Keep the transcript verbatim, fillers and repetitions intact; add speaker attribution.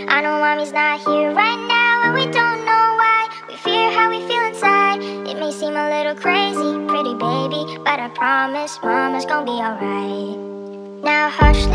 Speaker 1: I know mommy's not here right now, and we don't know why. We fear how we feel inside. It may seem a little crazy, pretty baby, but I promise mama's gonna be alright. Now hush,